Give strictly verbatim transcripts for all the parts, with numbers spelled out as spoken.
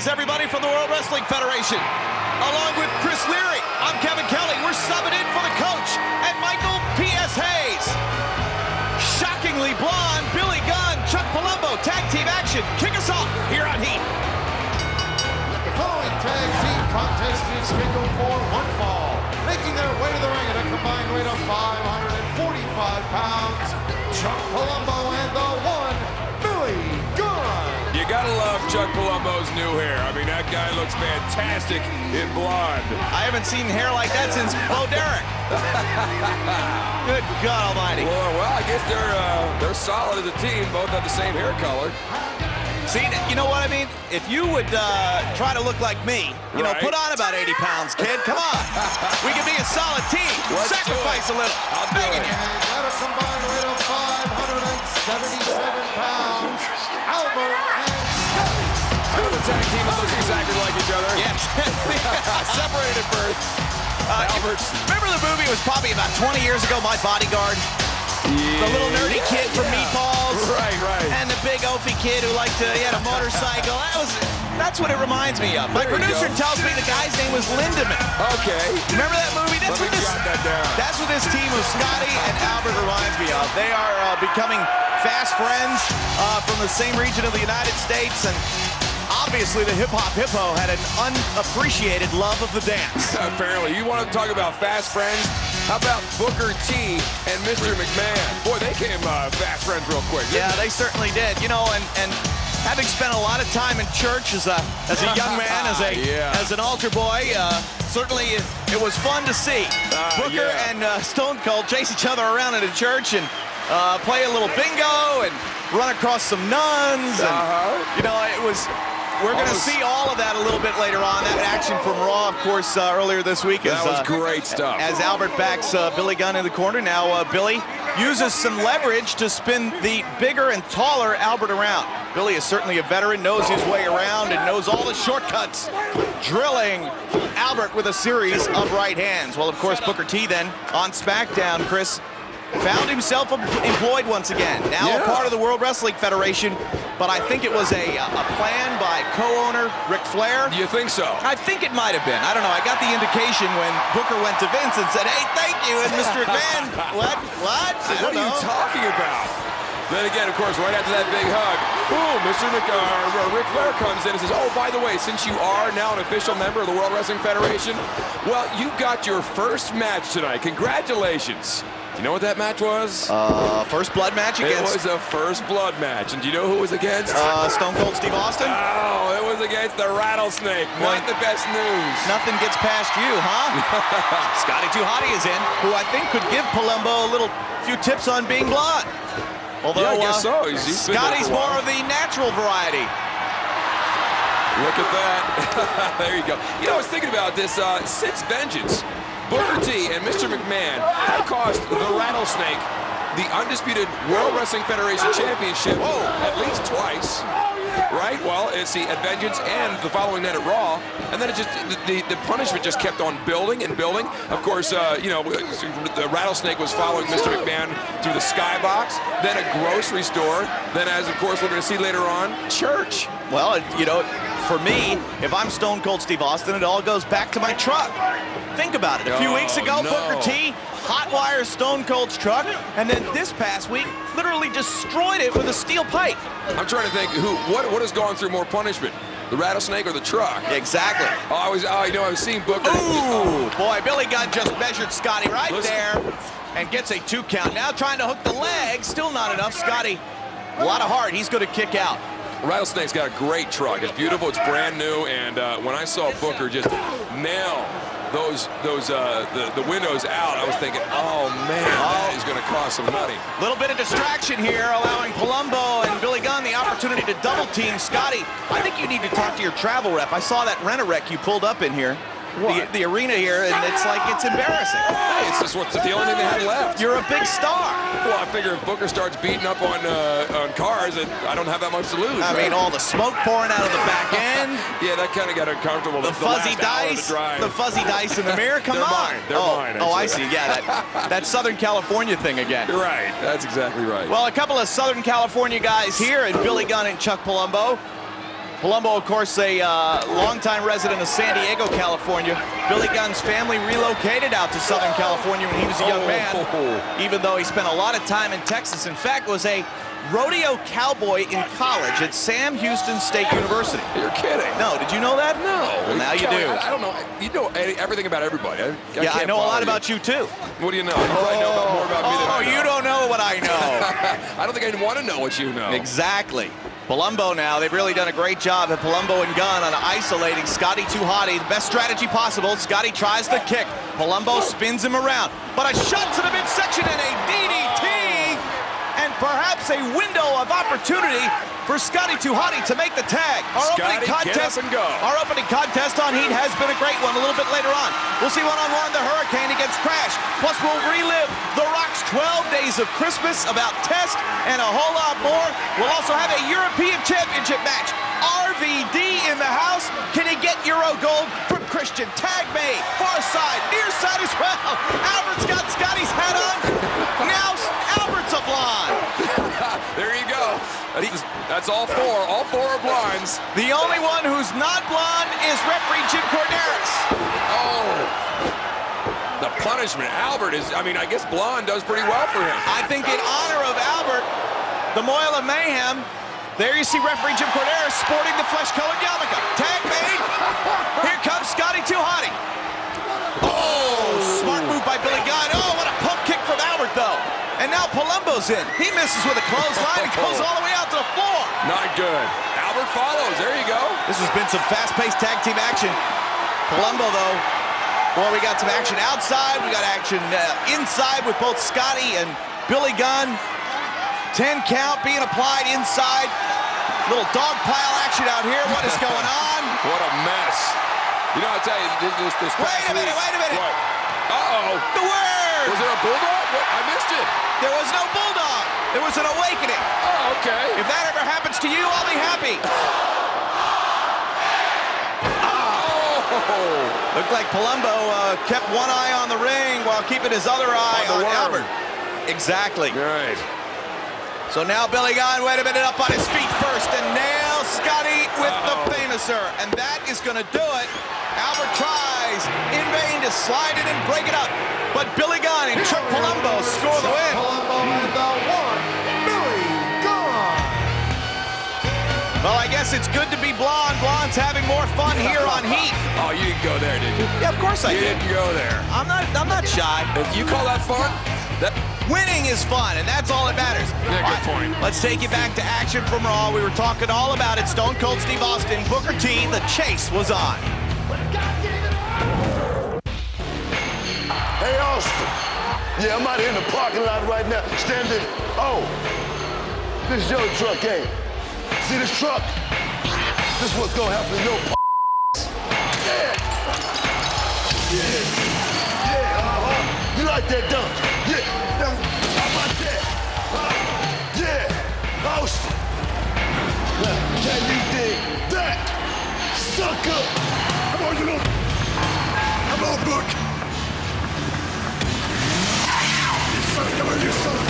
everybody from the World Wrestling Federation. Along with Chris Leary, I'm Kevin Kelly. We're subbing in for the coach and Michael P S. Hayes. Shockingly blonde, Billy Gunn, Chuck Palumbo, tag team action. Kick us off here on Heat. The following tag team contest is scheduled for one fall. Making their way to the ring at a combined weight of five hundred forty-five pounds, Chuck Palumbo and the one, Billy Gunn. You gotta love Chuck Palumbo's new hair. I mean, that guy looks fantastic in blonde. I haven't seen hair like that since Bo Derek. Good God Almighty. Well, well, I guess they're uh, they're solid as a team. Both have the same hair color. See, you know what I mean? If you would uh, try to look like me, you know, Right. put on about eighty pounds, kid. Come on. We can be a solid team. Let's Sacrifice do it. a little. I'll do Begging it. you. And at a combined weight of five hundred seventy-seven pounds, Albert and Scotty. Another tag team that looks exactly like each other. Yes. Separated at birth. Uh, Alberts. Remember the movie was probably about twenty years ago, My Bodyguard? Yeah. The little nerdy kid from Yeah. Meatballs. Right, right. And the big oafy kid who liked to, he had a motorcycle. That was, that's what it reminds me of. My There you producer go. tells me the guy's name was Lindemann. Okay. Remember that movie? That's Let what me this. jot that down. That's what this team of Scotty and Albert reminds me of. They are uh, becoming fast friends uh, from the same region of the United States, and obviously the Hip Hop Hippo had an unappreciated love of the dance. Apparently. You want to talk about fast friends? How about Booker T and Mister McMahon? Boy, they came uh, fast friends real quick. Yeah, they certainly did. You know, and and having spent a lot of time in church as a as a young man, as a Yeah. as an altar boy, uh, certainly it, it was fun to see Uh, Booker yeah. and uh, Stone Cold chase each other around in a church and uh, play a little bingo and run across some nuns. And, Uh-huh. you know, it was. We're going to Almost- see all of that a little bit later on. That action from Raw, of course, uh, earlier this week. That as, was uh, great stuff. As Albert backs uh, Billy Gunn in the corner. Now uh, Billy uses some leverage to spin the bigger and taller Albert around. Billy is certainly a veteran, knows his way around, and knows all the shortcuts. Drilling Albert with a series of right hands. Well, of course, Booker T then on SmackDown, Chris, found himself employed once again. Now Yeah. a part of the World Wrestling Federation, but I think it was a, a plan by co-owner Ric Flair. Do you think so? I think it might have been. I don't know. I got the indication when Booker went to Vince and said, hey, thank you. And Mister McMahon, what? What? I What don't are you know. talking about? Then again, of course, right after that big hug, boom, Mister Mc, uh, Ric Flair comes in and says, oh, by the way, since you are now an official member of the World Wrestling Federation, well, you got your first match tonight. Congratulations. You know what that match was? Uh, first blood match it against was a first blood match. And do you know who it was against? uh, Stone Cold Steve Austin. Oh, it was against the Rattlesnake. Not the best news. Nothing gets past you, huh? Scotty Too Hotty is in, who I think could give Palumbo a little few tips on being blonde. Although Yeah, I guess uh, so. He's- he's been there Scotty's for a while. more of the natural variety. Look at that. There you go. You know, I was thinking about this. Uh, since Vengeance, Booker T and Mister McMahon have cost the Rattlesnake the undisputed World Wrestling Federation Championship at least twice. Right? Well, it's the at Vengeance and the following night at Raw. And then it just, the, the punishment just kept on building and building. Of course, uh, you know, the Rattlesnake was following Mister McMahon through the skybox, then a grocery store, then as, of course, we're going to see later on, church. Well, it- you know, for me, if I'm Stone Cold Steve Austin, it all goes back to my truck. Think about it. A few Oh, weeks ago, no. Booker T hotwires Stone Cold's truck, and then this past week, literally destroyed it with a steel pipe. I'm trying to think who, what, what has gone through more punishment, the Rattlesnake or the truck? Exactly. Oh, I was, oh, you know, I was seeing Booker. Ooh, boy, Billy Gunn just measured Scotty right Listen. there and gets a two count. Now trying to hook the leg, still not enough. Scotty, a lot of heart. He's going to kick out. Rattlesnake's got a great truck. It's beautiful. It's brand new. And uh, when I saw Booker just nail those those uh, the, the windows out, I was thinking, oh man, that is going to cost some money. A little bit of distraction here, allowing Palumbo and Billy Gunn the opportunity to double team Scotty. I think you need to talk to your travel rep. I saw that rent-a-wreck you pulled up in here. The, What? the arena here, and it's like, it's embarrassing. Hey, it's just what's the only thing they had left. You're a big star. Well, I figure if Booker starts beating up on uh, on cars, and I don't have that much to lose. I right? mean, all the smoke pouring out of the back end. Yeah, that kind of got uncomfortable. The fuzzy last hour of dice, the drive. the fuzzy dice in the mirror. Come They're on. mine. They're oh, mine, oh, I actually. see. Yeah, that, that Southern California thing again. Right. That's exactly right. Well, a couple of Southern California guys here, and Billy Gunn and Chuck Palumbo. Palumbo, of course, a uh, longtime resident of San Diego, California. Billy Gunn's family relocated out to Southern California when he was a young man, even though he spent a lot of time in Texas. In fact, was a rodeo cowboy in college at Sam Houston State University. You're kidding. No, did you know that? No. Well, now you Kelly, do. I, I don't know. You know everything about everybody. I, I yeah, I can't know a lot follow about you, too. What do you know? You probably know about more about me than Oh, I know. you don't know what I know. I don't think I'd want to know what you know. Exactly. Palumbo now, they've really done a great job at Palumbo and Gunn on isolating Scotty too Hotty. The best strategy possible. Scotty tries the kick. Palumbo spins him around. But a shot to the midsection and a D D T! And perhaps a window of opportunity for Scotty too Hotty to make the tag. Our Scotty, opening contest, get up and go. Our opening contest on Heat has been a great one. A little bit later on, we'll see one-on-one the Hurricane against Crash. Plus, we'll relive The Rock's twelve days of Christmas about Test and a whole lot more. We'll also have a European Championship match. R V D in the house. Can he get Euro gold from Christian? Tag made. Far side, near side as well. Albert's got Scotty's hat on. Now Albert's a blonde. There you go. That's, that's all four. All four are blinds. The only one who's not blonde is referee Jim Corderas. Oh. The punishment. Albert is, I mean, I guess blonde does pretty well for him. I think in honor of Albert, the Moil of Mayhem, there you see referee Jim Corderas sporting the flesh-colored yarmulke. Tag made. Here comes Scotty too Hotty. Oh, smart move by Billy Gunn. Oh, what a pump kick from Albert, though. And now Palumbo's in. He misses with a clothesline and goes all the way out to the floor. Not good. Albert follows. There you go. This has been some fast-paced tag team action. Palumbo, though, boy, we got some action outside. We got action uh, inside with both Scotty and Billy Gunn. ten count being applied inside. Little dog pile action out here. What is going on? What a mess. You know, I'll tell you, this, this, this Wait a minute, wait a minute. What? Uh-oh. The word! Was there a bulldog? What? I missed it. There was no bulldog. There was an awakening. Oh, okay. If that ever happens to you, I'll be happy. Oh. Looked like Palumbo uh, kept one eye on the ring while keeping his other eye On on, the worm. Albert. Exactly. Right. So now Billy Gunn, wait a minute, up on his feet first and nails Scotty with Uh-oh. the famouser. And that is going to do it. Albert tries in vain to slide it and break it up. But Billy Gunn and Chuck Palumbo score the win. Palumbo and the one, Billy Gunn. Well, I guess it's good to be blonde. Blonde's having more fun here on Heat. Oh, you didn't go there, did you? Yeah, of course I You did. didn't go there. I'm not, I'm not shy. If you call that fun, that... Winning is fun, and that's all that matters. Yeah, good All right, point. let's take you back to action from Raw. We were talking all about it. Stone Cold Steve Austin, Booker T, the chase was on. Hey, Austin. Yeah, I'm out here in the parking lot right now, standing. Oh, this is your truck, ain't it? See this truck? This is what's gonna happen to your Yeah. Yeah. Yeah, uh-huh. You like that, don't you? Yeah. Now, how about that? Huh? Yeah. Austin. Now, can you dig that? Sucker. Come on, you know. Come on, Book. You son, come on, you son.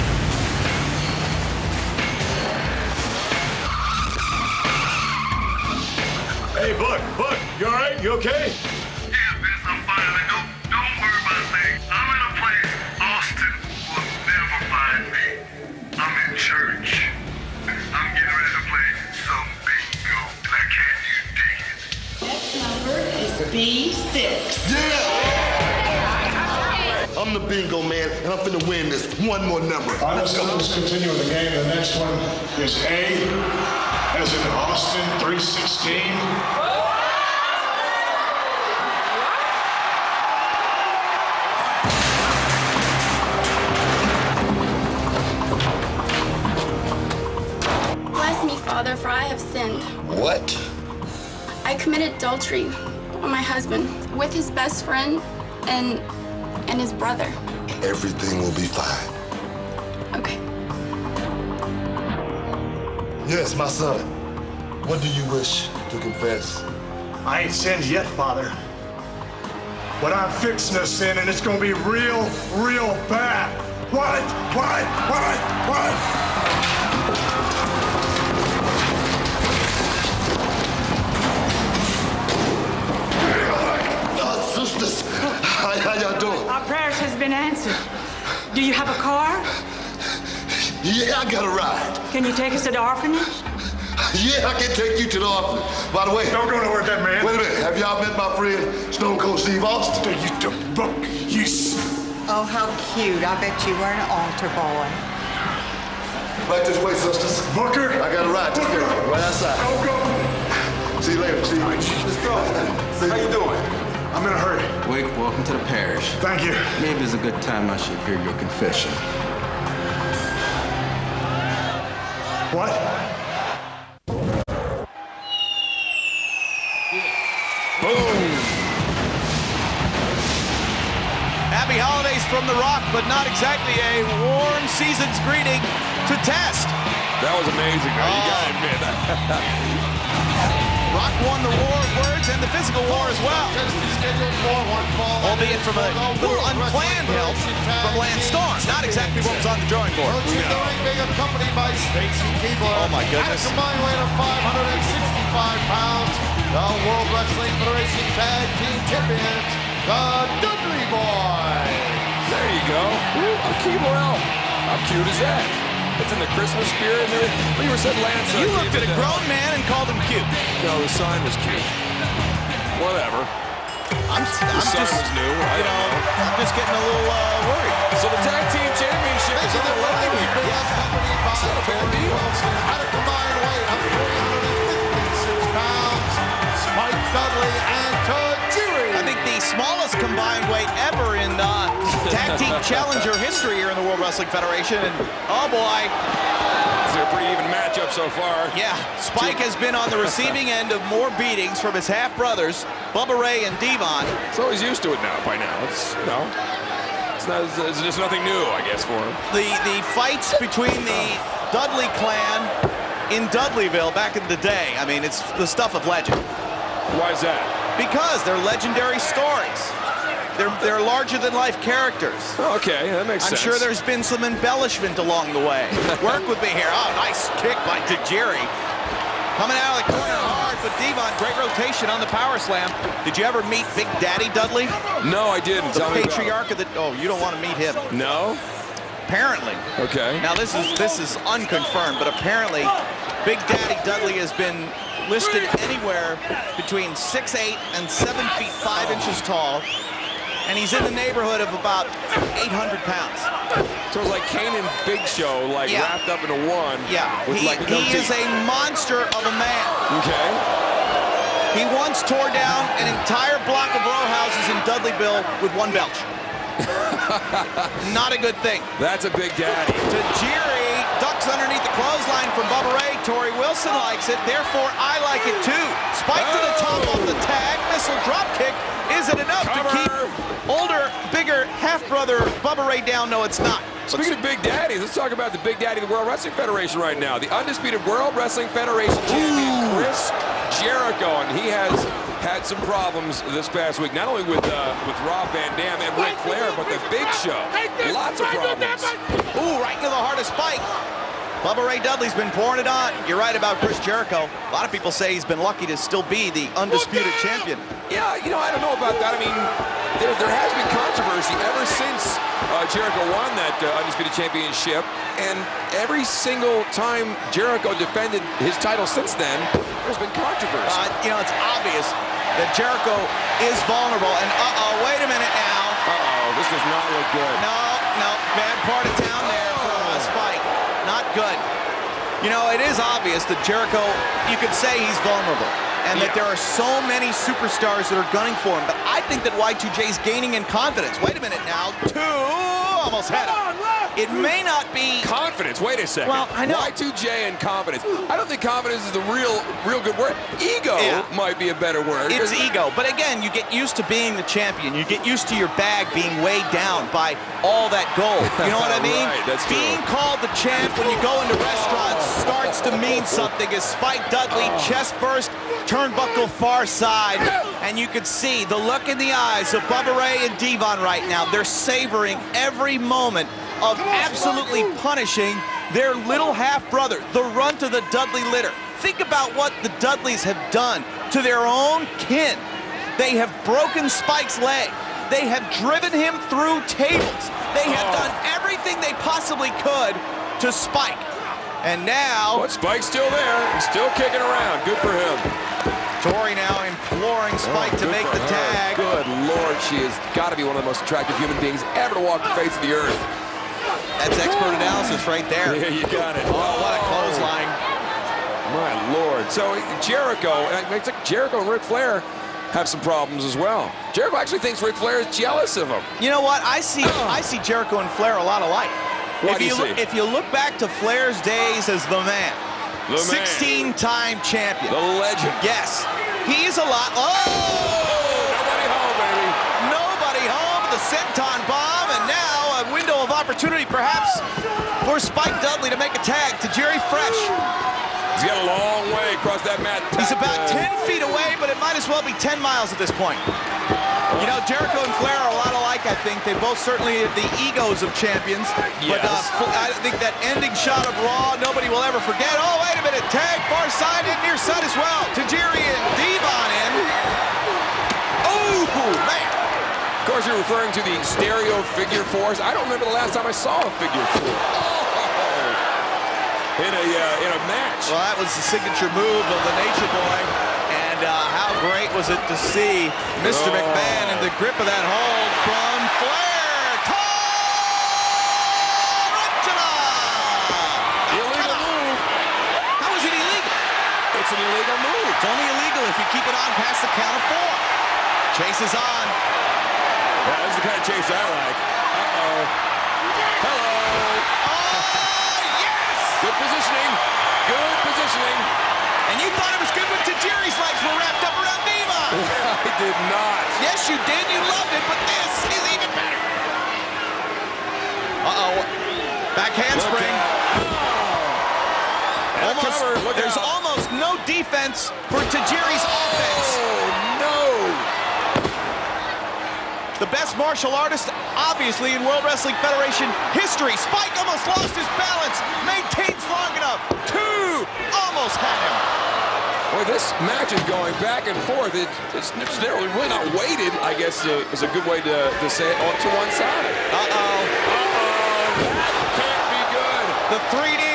Hey, Buck, Buck, you all right? You okay? Yeah, Vince, I'm fine. Like, don't, don't worry about things. I'm in a place Austin will never find me. I'm in church. I'm getting ready to play some bingo. Now, can you dig it? Next number is B six. Yeah! I'm the bingo man, and I'm finna win this one more number. All right, let's go. Let's continue the game. The next one is A, as in Austin three sixteen. Bless me, Father, for I have sinned. What? I committed adultery on my husband with his best friend and and his brother. Everything will be fine. Okay. Yes, my son. What do you wish to confess? I ain't sinned yet, Father. But I'm fixing to sin, and it's gonna be real, real bad. What? What? What? What? been answered. Do you have a car? Yeah, I got a ride. Can you take us to the orphanage? Yeah, I can take you to the orphanage. By the way, Don't go nowhere, dead man. wait a minute. Have y'all met my friend Stone Cold Steve Austin? You the book, yes. Oh, how cute. I bet you were an altar boy. Right this way, sisters. Booker. I got a ride. Just get right outside. Don't go. See you later, Steve. Let's go. How you doing? I'm in a hurry. Wake, welcome to the parish. Thank you. Maybe it's a good time I should hear your confession. What? Boom. Happy holidays from The Rock, but not exactly a warm season's greeting to Test. That was amazing, though. You gotta admit that. Rock won the war of words and the physical war as well. Albeit from a little unplanned help from Lance Storm. Not exactly what was on the drawing board. Approaching the ring, being accompanied by Stacy Keibler. Oh my goodness. At a combined weight of five hundred sixty-five pounds, the World Wrestling Federation Tag Team Champions, the Dudley Boys. There you go. Woo, a Keibler. How cute is that? It's in the Christmas spirit. And there, you were said Lance. You uh, looked at a grown man and called him cute. No, the sign was cute. Whatever. I'm, I'm The sign just, was new. I you don't know, know. I'm just getting a little uh, worried. So the tag team championship is on the line here. Being accompanied by Tori Wilson at a combined weight of three hundred fifty-six pounds, Spike Dudley and Tajiri. I think the smallest combined weight ever in uh, tag team challenger history here in the World Wrestling Federation. And oh boy. It's a pretty even matchup so far. Yeah, Spike has been on the receiving end of more beatings from his half-brothers, Bubba Ray and Devon. So he's used to it now by now. It's, you know, it's, not, it's just nothing new, I guess, for him. The, the fights between the Dudley clan in Dudleyville back in the day, I mean, it's the stuff of legend. Why is that? Because they're legendary stories. They're, they're larger-than-life characters. Okay, that makes I'm sense. sure there's been some embellishment along the way. Work with me here. Oh, nice kick by Tajiri. Coming out of the corner hard, but Devon, great rotation on the power slam. Did you ever meet Big Daddy Dudley? No, I didn't. The Tell me about patriarch of the... Oh, you don't want to meet him. it. No? Apparently. Okay. Now, this is this is unconfirmed, but apparently Big Daddy Dudley has been listed anywhere between six eight and seven feet five inches tall. And he's in the neighborhood of about eight hundred pounds. So it's like Kane and Big Show, like Yeah. wrapped up into one. Yeah, With he, like no he is teeth. a monster of a man. Okay. He once tore down an entire block of row houses in Dudleyville with one belch. Not a good thing. That's a big daddy. Tajiri ducks underneath the clothesline from Bubba Ray. Tori Wilson likes it, therefore I like it too. Spike to the top off the tag, missile drop kick. Is it enough Cover. to keep older, bigger half-brother Bubba Ray down? No, it's not. Speaking of Big Daddies, let's talk about the Big Daddy of the World Wrestling Federation right now. The undisputed World Wrestling Federation champion, Chris Jericho, and he has had some problems this past week, not only with uh, with Rob Van Dam and Ric Flair, but the Big Show. Lots of problems. Ooh, right into the heart of Spike. Bubba Ray Dudley's been pouring it on. You're right about Chris Jericho. A lot of people say he's been lucky to still be the undisputed champion. Yeah, you know, I don't know about that. I mean, there, there has been controversy ever since uh, Jericho won that uh, undisputed championship, and every single time Jericho defended his title since then, there's been controversy. Uh, you know, it's obvious that Jericho is vulnerable, and uh-oh, wait a minute now. Uh-oh, this does not look good. No, no, bad part of town there for uh, Spike. Not good. You know, it is obvious that Jericho, you could say he's vulnerable, and that Yeah. there are so many superstars that are gunning for him, but I think that Y two J's gaining in confidence. Wait a minute now. Two, almost had him. It may not be... Confidence, wait a second. Well, I know. Y two J and confidence. I don't think confidence is the real, real good word. Ego Yeah. might be a better word. It's ego, but again, you get used to being the champion. You get used to your bag being weighed down by all that gold. You know what I mean? Right, that's true. Being called the champ when you go into restaurants starts to mean something. As Spike Dudley, chest first, turnbuckle far side, and you could see the look in the eyes of Bubba Ray and Devon right now. They're savoring every moment of absolutely punishing their little half-brother, the runt of the Dudley litter. Think about what the Dudleys have done to their own kin. They have broken Spike's leg. They have driven him through tables. They have done everything they possibly could to Spike. And now... But Spike's still there. He's still kicking around. Good for him. Tori now imploring Spike oh, to make the her. tag. Good Lord, she has got to be one of the most attractive human beings ever to walk the face of the earth. That's expert analysis right there. Yeah, you got it. Oh, what a clothesline. My Lord. So Jericho, it's like Jericho and Ric Flair have some problems as well. Jericho actually thinks Ric Flair is jealous of him. You know what? I see I see Jericho and Flair a lot alike. What if do you, you see? Look, if you look back to Flair's days as the man, sixteen-time champion. The legend. Yes. He is a lot. Oh! Nobody home, baby. Nobody home. The senton bomb, and now a window of opportunity perhaps for Spike Dudley to make a tag to Jerry Fresh. He's got a long way across that mat. He's about ten feet away, but it might as well be ten miles at this point. You know, Jericho and Flair are a lot alike, I think. They both certainly have the egos of champions. Yes. But uh, I think that ending shot of Raw, nobody will ever forget. Oh, wait a minute. Tag far side and near side as well. Tajiri and Devon in. Oh, man. Of course, you're referring to the stereo figure fours. I don't remember the last time I saw a figure four. Oh. In a, uh, in a match. Well, that was the signature move of the Nature Boy. And uh, how great was it to see Mister Oh. McMahon in the grip of that hold from Flair. Tarantula! Illegal move. How is it illegal? It's an illegal move. It's only illegal if you keep it on past the count of four. Chase is on. Yeah, this is the kind of chase I like. Uh-oh. Hello. Oh, yes! Good positioning. Good positioning. And you thought it was good when Tajiri's legs were wrapped up around Devon. I did not. Yes, you did. You loved it, but this is even better. Uh-oh. Back handspring. Oh. Almost, Cover. Look there's out. almost no defense for Tajiri's offense. Oh, no. The best martial artist, obviously, in World Wrestling Federation history. Spike almost lost his balance. Maintains long enough. Two. Almost had him. Boy, this match is going back and forth. It, it's, it's really not weighted, I guess, uh, is a good way to, to say it, on to one side. Uh-oh. Uh-oh. That can't be good. The three D.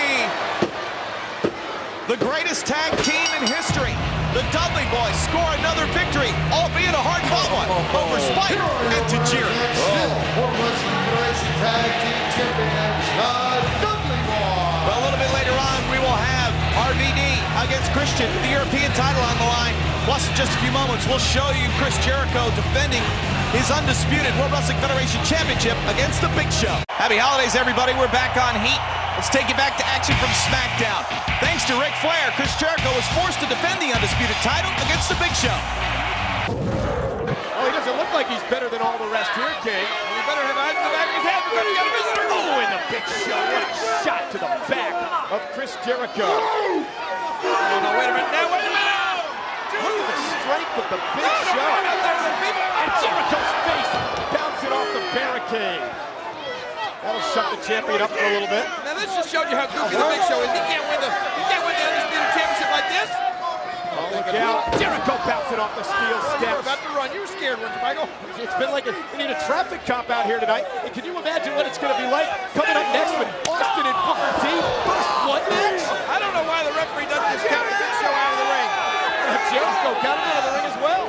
The greatest tag team in history. The Dudley Boys score another victory, albeit a hard-fought one, over Spike and Tajiri. World Wrestling Federation Tag Team Champions, the Dudley Boys. Well, a little bit later on, we will have R V D against Christian, the European title on the line. Plus, in just a few moments, we'll show you Chris Jericho defending his undisputed World Wrestling Federation Championship against The Big Show. Happy holidays, everybody. We're back on Heat. Let's take you back to action from SmackDown. Thanks to Ric Flair, Chris Jericho was forced to defend the undisputed title against The Big Show. Well, he doesn't look like he's better than all the rest here, King. He better have eyes in the back of his head because he got a visitor. Oh, and The Big Show. What a shot to the back of Chris Jericho. Oh, no, wait a minute. Now, wait a minute. Look at the strength of The Big Show. And Jericho's face bouncing off the barricade. That'll shut the champion up for a little bit. Now this just showed you how goofy The Big Show is. He can't win the he can't win the undisputed championship like this. Oh, look out. Jericho bouncing off the steel We're steps. about to run. You were scared, weren't you, Michael? It's been like a, we need a traffic cop out here tonight. And can you imagine what it's going to be like coming up next with Austin and Booker T? First blood match? I don't know why the referee doesn't just count The Big Show out of the ring. Uh, Jericho got him out of the ring as well.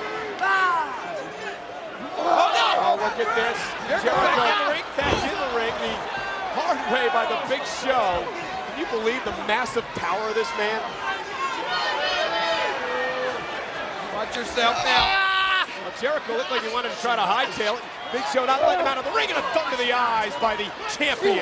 Oh, no! Oh, look at this. Jericho Jericho back in the ring. back in the ring. The hard way by The Big Show. Can you believe the massive power of this man? Watch yourself now. Well, Jericho looked like he wanted to try to hightail it. Big Show not letting him out of the ring, and a thumb to the eyes by the champion.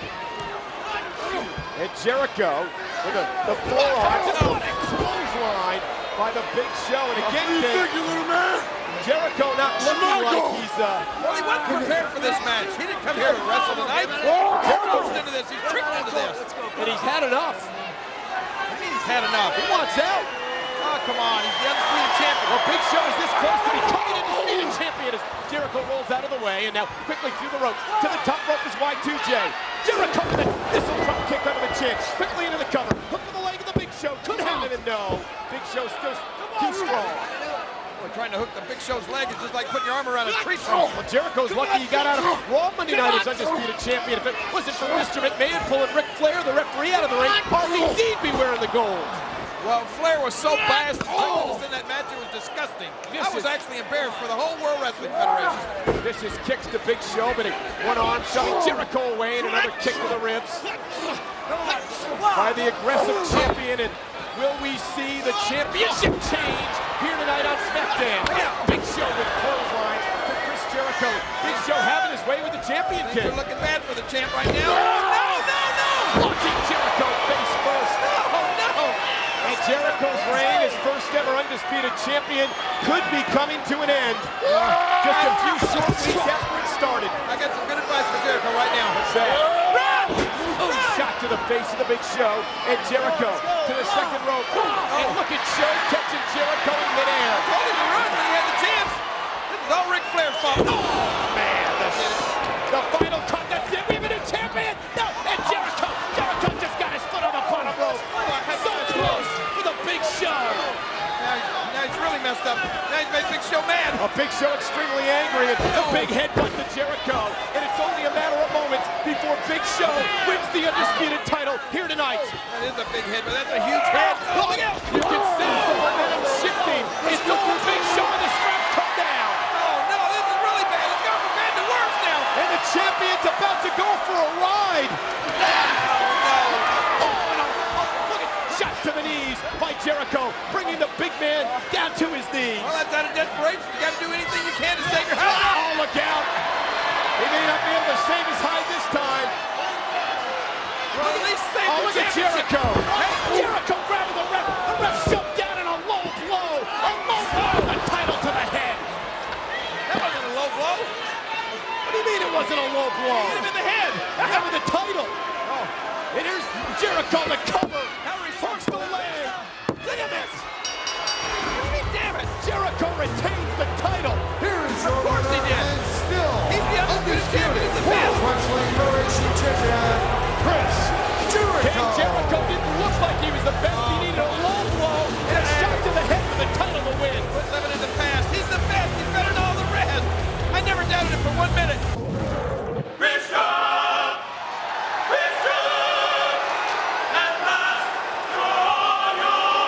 And Jericho with the, the forearm, oh, and a clothesline by The Big Show. And again, King, Jericho not looking like he's uh Well, he wasn't prepared for this match. He didn't come here to wrestle tonight. Jericho's into this. He's tricked into this. And he's had enough. I mean, he's had enough. He wants out. Oh, come on. He's the undisputed champion. Well, Big Show is this close to becoming an undisputed champion as Jericho rolls out of the way, and now quickly through the ropes. To the top rope is Y two J. Jericho with a missile drop kick under the chin. Quickly into the cover. Hook to the leg of The Big Show. Could have it, and no. Big Show still too strong. We're trying to hook the Big Show's leg. It's just like putting your arm around a tree trunk. Well, Jericho's lucky he got out of Raw Monday Night as undisputed champion. If it wasn't for Mister McMahon pulling Ric Flair, the referee, out of the ring, R V D'd be wearing the gold. Well, Flair was so biased oh. in that match, it was disgusting. This I was is, actually embarrassed for the whole World Wrestling Federation. This is kicks to Big Show, but it one arm shoving Jericho away and another kick to the ribs by the aggressive champion. And will we see the championship change here tonight on SmackDown? Big Show with clotheslines to Chris Jericho. Big Show having his way with the champion kick. They're looking bad for the champ right now. Oh, no, no, no! Launching Jericho face first. No, no! And Jericho's reign as first ever undisputed champion could be coming to an end. Just a few short weeks after it started. I got some good advice for Jericho right now. What's that? Oh, shot to the face of the Big Show. And Jericho to the second rope. And look at Show catching Jericho in midair. I told him to run when he had the chance. This is all Ric Flair's fault. Oh, man. The, the final contest. Did we have a new champion? No. And Jericho. Jericho just got his foot on the bottom rope. So close for the Big Show. Now he's, now he's really messed up. Now he's made Big Show mad. A Big Show extremely angry. And a big headbutt to Jericho. And it's only a matter of moments before Big Show wins the undisputed title here tonight. That is a big head, but that's a huge head. Oh, look out! You can sense the momentum shifting. It's the Big Show and the straps come down. Oh no, this is really bad. It's gone from bad to worse now. And the champion's about to go for a ride. Oh no! Oh no! Oh, look at shot to the knees by Jericho, bringing the big man down to his knees. Well, that's out of desperation. You got to do anything you can to save your health. Oh, look out! He may not be able to save his hide this time. Well, at least save oh, the look at Jericho. Hey, Jericho grabbing the ref. The ref shoved down in a low blow. A low blow. The title to the head. That wasn't a low blow. What do you mean it wasn't a low blow? Hit him in the head. Yeah, with the title. Oh. And here's Jericho the cover. How he First the leg. Look at this. What do you mean, damn it? Jericho retains the title. Here is Of your course he winner did. and still He's the undisputed champion. He's the World best. Wrestling Federation champion, Chris Jericho. King Jericho didn't look like he was the best. He needed a low blow and a shot to the head for the title to win. Quit living in the past. He's the best. He's better than all the rest. I never doubted it for one minute. Rich God! Rich God! At last, you're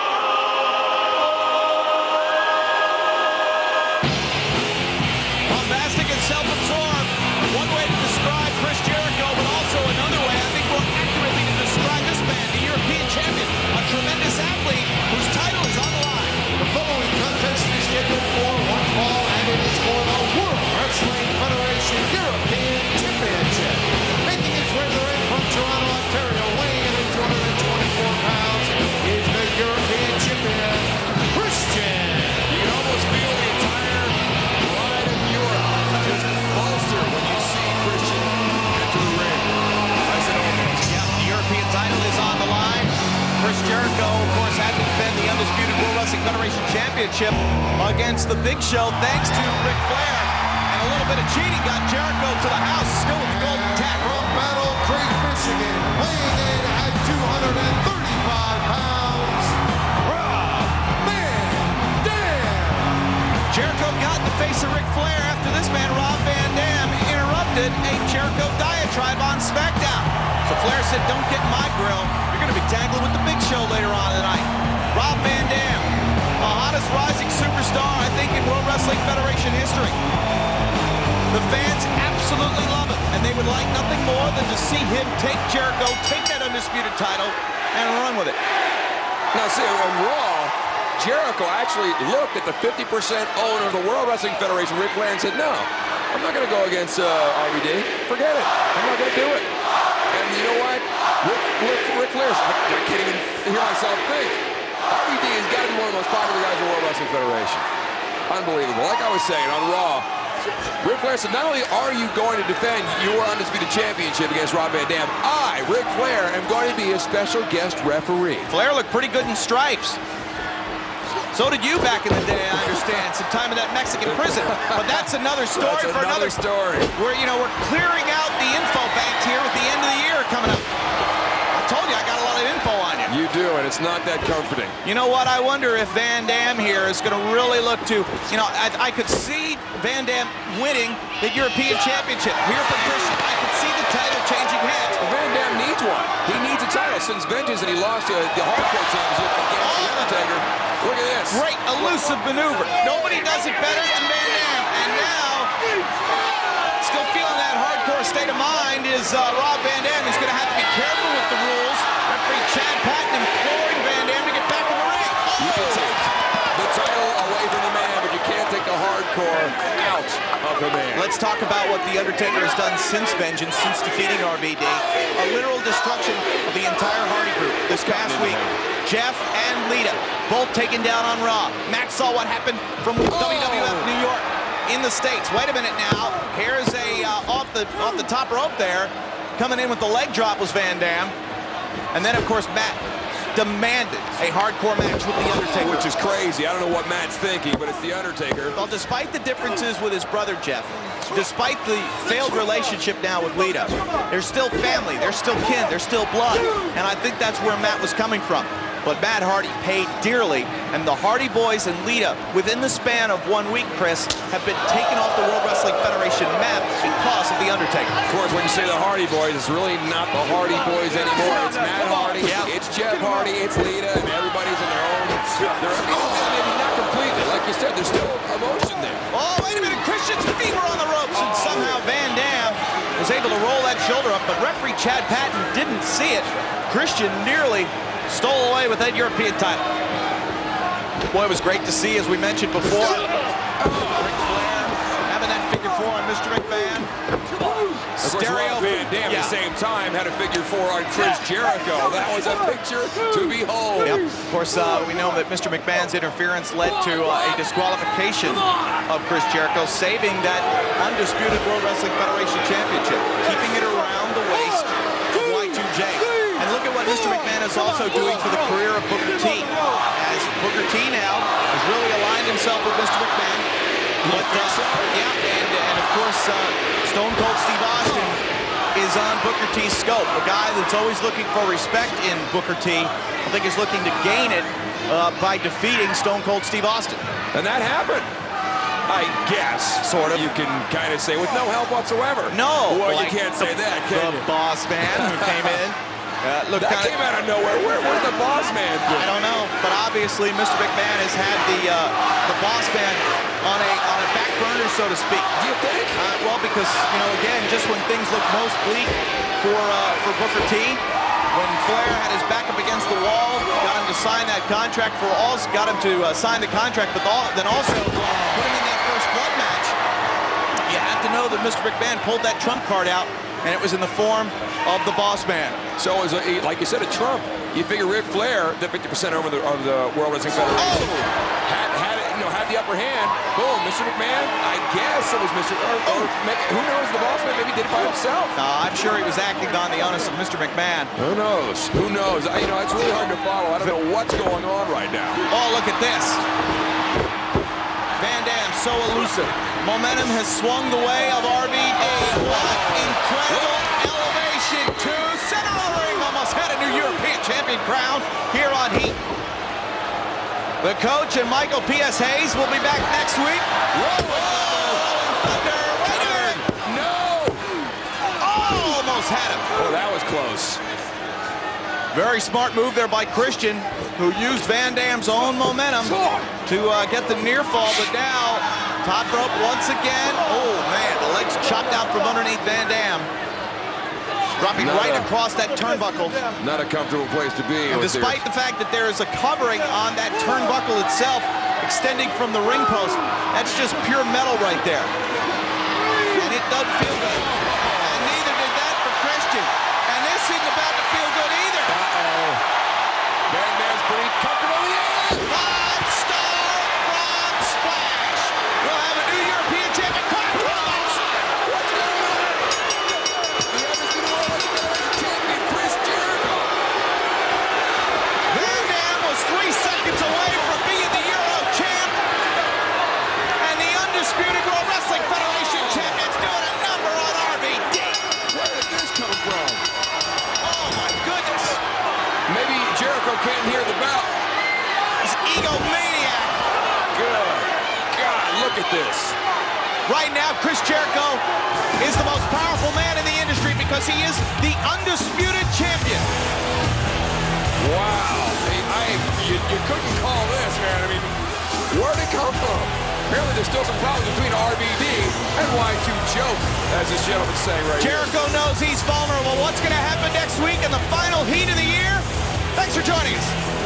Bombastic and self-absorbed. One way to describe Chris Jericho, but also another way, I think more accurately to describe this man, the European champion, a tremendous athlete whose title is on the line. The following contest is scheduled for one fall, and it is for the World Wrestling Federation European Championship. Making his way to the ring from Toronto, Ontario, weighing in at two hundred twenty-four pounds, is the European champion, Christian. You can almost feel the entire line of Europe just bolster when you see Christian enter the ring. I said almost. Yeah, the European title is on the line. Chris Jericho, of course, had to defend the undisputed World Wrestling Federation Championship against the Big Show, thanks to Ric Flair. And a little bit of cheating got Jericho to the house, still with the golden tag. From Battle Creek, Michigan, weighing in at two hundred thirty-five pounds, Rob Van Dam. Jericho got in the face of Ric Flair after this man, Rob Van Dam, interrupted a Jericho diatribe on SmackDown. So Flair said, don't get in my grill. You're going to be tangling with the Big Show later on tonight. Rob Van Dam, the hottest rising superstar, I think, in World Wrestling Federation history. The fans absolutely love him, and they would like nothing more than to see him take Jericho, take that undisputed title, and run with it. Now, see, on Raw, Jericho actually looked at the fifty percent owner of the World Wrestling Federation, Ric Flair, and said, no, I'm not going to go against uh, R V D. Forget it. I'm not going to do it. And you know what? Ric, Ric, Ric Flair's, I, I can't even hear myself think. R V D has got to be one of the most popular guys in the World Wrestling Federation. Unbelievable. Like I was saying, on Raw, Ric Flair said, not only are you going to defend your undisputed championship against Rob Van Dam, I, Ric Flair, am going to be a special guest referee. Flair looked pretty good in stripes. So did you back in the day, I understand, some time in that Mexican prison. But that's another story that's for another another story. We're, you know, we're clearing out the info bank here with the end of the year coming up. I told you I got a lot of info on you. You do, and it's not that comforting. You know what? I wonder if Van Dam here is going to really look to, you know, I, I could see Van Dam winning the European Championship. Here for Christian, I could see the title changing hands. Well, Van Dam needs one. He needs a title since Vengeance, and he lost uh, the Hardcore Championship against The Undertaker. Look at this. Great elusive maneuver. Nobody does it better than Van Dam. And now, still feeling that hardcore state of mind is uh, Rob Van Dam. He's going to have to be careful with the rules. Referee Chad Patton imploring Van Dam to get back in the ring. Oh. You can take the title away from the man, but you can't take the hardcore out of the man. Let's talk about what The Undertaker has done since Vengeance, since defeating R V D. A literal destruction of the entire Hardy group this past week. Jeff and Lita both taken down on Raw. Matt saw what happened from oh. W W F New York in the States. Wait a minute now. Here's a uh, off the off the top rope there. Coming in with the leg drop was Van Dam. And then, of course, Matt demanded a hardcore match with The Undertaker. Which is crazy. I don't know what Matt's thinking, but it's The Undertaker. Well, despite the differences with his brother, Jeff, despite the failed relationship now with Lita, they're still family, they're still kin, they're still blood. And I think that's where Matt was coming from. But Matt Hardy paid dearly, and the Hardy Boys and Lita, within the span of one week, Chris, have been taken off the World Wrestling Federation map because of The Undertaker. Of course, when you say the Hardy Boys, it's really not the Hardy Boys anymore. It's Matt Hardy, yeah. it's Jeff Hardy, it's Lita, and everybody's in their own. They're maybe not completely. Like you said, there's still emotion there. Oh, wait a minute. Christian's feet were on the ropes, and somehow Van Dam was able to roll that shoulder up, but referee Chad Patton didn't see it. Christian nearly stole away with that European title. Boy, it was great to see, as we mentioned before. Ric Flair having that figure four on Mister McMahon. Stereo. Van Dam yeah. at the same time had a figure four on Chris Jericho. That was a picture to behold. Yep. Of course, uh, we know that Mister McMahon's interference led to uh, a disqualification of Chris Jericho, saving that undisputed World Wrestling Federation Championship, keeping it around the waist of Y two J. And look at what Mister McMahon is also doing for the career of Booker T, as Booker T now has really aligned himself with Mister McMahon. But, uh, yeah, and, and of course, uh, Stone Cold Steve Austin is on Booker T's scope. A guy that's always looking for respect in Booker T, I think is looking to gain it uh, by defeating Stone Cold Steve Austin. And that happened. I guess, sort of. You can kind of say with no help whatsoever. No. Well, like you can't say that, can the you? boss man who came in. Uh, look, that kinda, came out of nowhere. Where, where's the boss man? I don't know, but obviously Mister McMahon has had the uh, the boss man on a on a back burner, so to speak. Do you think? Uh, well, because you know, again, just when things look most bleak for uh, for Booker T, when Flair had his back up against the wall, got him to sign that contract for all, got him to uh, sign the contract, but all, then also put him in that first blood match. You have to know that Mister McMahon pulled that trump card out, and it was in the form of the boss man. So, as a, like you said, a Trump. You figure Ric Flair, the fifty percent over the, of the World Wrestling Federation, oh. had, had, you know, had the upper hand. Boom, Mister McMahon. I guess it was Mister Or, or maybe, who knows? The boss man maybe did it by himself. Uh, I'm sure he was acting on the onus of Mister McMahon. Who knows? Who knows? I, you know, it's really hard to follow. I don't know what's going on right now. Oh, look at this. Van Dam, so elusive. Momentum has swung the way of R V D. What incredible elevation to center of the ring. Almost had a new European champion crown here on Heat. The coach and Michael P S. Hayes will be back next week. Whoa, thunder, wait a minute. No. Oh, almost had him. Oh, that was close. Very smart move there by Christian, who used Van Dam's own momentum to uh, get the near fall, but now top rope once again. Oh, man, the legs chopped out from underneath Van Dam. Dropping not right a, across that turnbuckle. Not a comfortable place to be. And despite the fact that there is a covering on that turnbuckle itself, extending from the ring post, that's just pure metal right there. And it doesn't feel good. And neither did that for Christian. And this isn't about to feel good either. Uh-oh. Van Dam's pretty comfortable. Yeah. Five-star frog splash. We'll have a new European champion. What's going on? The undisputed World Wrestling Federation champion, Chris Jericho. Van Dam was three seconds away from being the Euro champ. And the undisputed World Wrestling Federation champion's doing a number Right now, Chris Jericho is the most powerful man in the industry because he is the undisputed champion. Wow. Hey, I, you, you couldn't call this, man. I mean, where'd it come from? Apparently there's still some problems between R V D and Y two Joke, as this gentleman's saying right here. Jericho knows he's vulnerable. What's going to happen next week in the final heat of the year? Thanks for joining us.